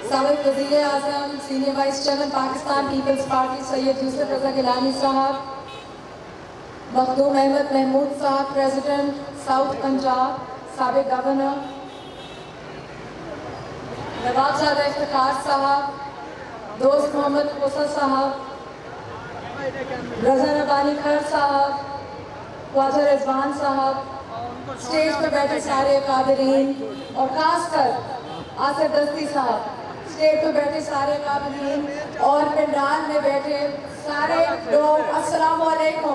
साबिक़ वज़ीर आज़म senior vice chairman Pakistan Peoples Party Syed Yusuf Raza Gilani साहब, मखदूम अहमद महमूद साहब प्रेसिडेंट साउथ पंजाब, साबिक़ गवर्नर नवाबजादा इफ्तिखार साहब, दोस्त मोहम्मद खोसा साहब, रज़ा रब्बानी खर साहब, ख्वाजा रिजवान साहब, स्टेज पर बैठे सारे काबिरीन और खासकर आसिफ दस्ती साहब, स्टेज पर बैठे सारे काबिरीन और पंडाल में बैठे सारे लोग, अस्सलाम वालेकुम।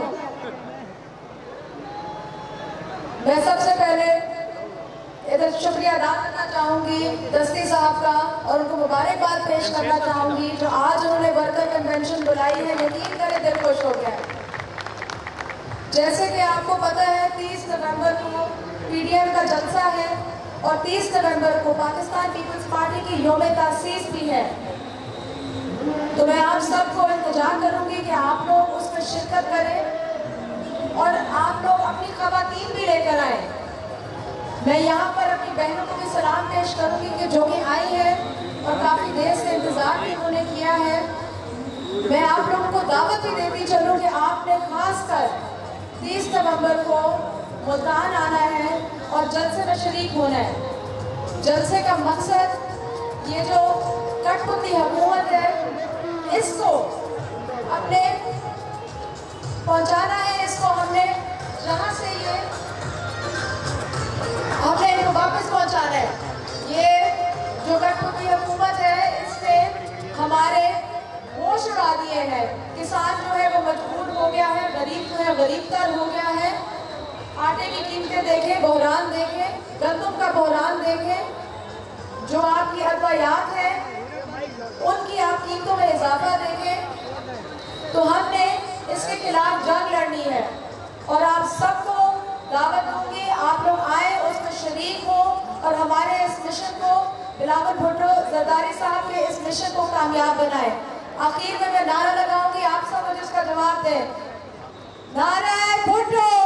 मैं सबसे पहले इधर शुक्रिया अदा करना चाहूँगी दस्ती साहब का और उनको मुबारकबाद पेश करना चाहूँगी जो आज उन्होंने वर्कर कन्वेंशन बुलाई है। यकीन करें दिल खुश हो गया। जैसे कि आपको पता है 30 नवंबर को पीडीएम का जलसा है और 30 नवंबर को पाकिस्तान पीपल्स पार्टी की यौम तासीस भी है। तो मैं आप सबको इंतजार करूँगी कि आप लोग उसमें शिरकत करें और आप लोग अपनी ख़वातीन भी लेकर आए। मैं यहाँ पर अपनी बहनों को भी सलाम पेश करूँगी कि जो कि आई है और काफ़ी देर से इंतज़ार भी उन्होंने किया है। मैं आप लोगों को दावत भी देती चलूँ कि आपने खासकर 30 नवंबर को मुल्तान आना है और जलसे में शरीक होना है। जलसे का मकसद ये जो कठपुतली हुकूमत है इसको अपने पहुँचाना है। इसको हमने जहाँ से ये हमने इनको वापस पहुँचाना है। ये जो कठपुतली हुकूमत है इसने हमारे होश उड़ा दिए हैं। किसान जो है वो मजबूर हो गया है, गरीब जो है गरीब तर हो गया है। आटे की कीमतें देखें, बहरान देखें, गंदम का बहरान देखें, जो आपकी अदवायात है उनकी आप कीमतों में इजाफा देखें। तो हमने इसके खिलाफ जंग लड़नी है और आप सबको दावत दूंगी, आप लोग आए उसमें शरीक हो और हमारे इस मिशन को बिलावल भुट्टो जरदारी साहब के इस मिशन को कामयाब बनाए। आखिर में मैं नारा लगाऊंगी, आप सब मुझे इसका जवाब दें। नारा भुट्टो।